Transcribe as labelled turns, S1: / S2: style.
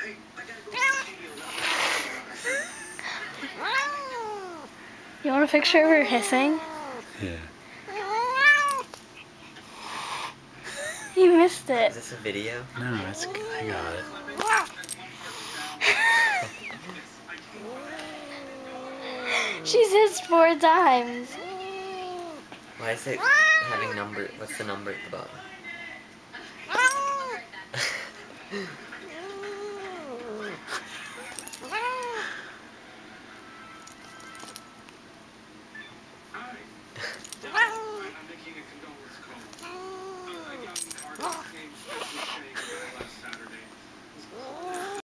S1: You want a picture of her hissing?
S2: Yeah.
S1: You missed it.
S3: Is this a video?
S2: No, I got it.
S1: She's hissed 4 times.
S3: Why is it having number? What's the number at the bottom?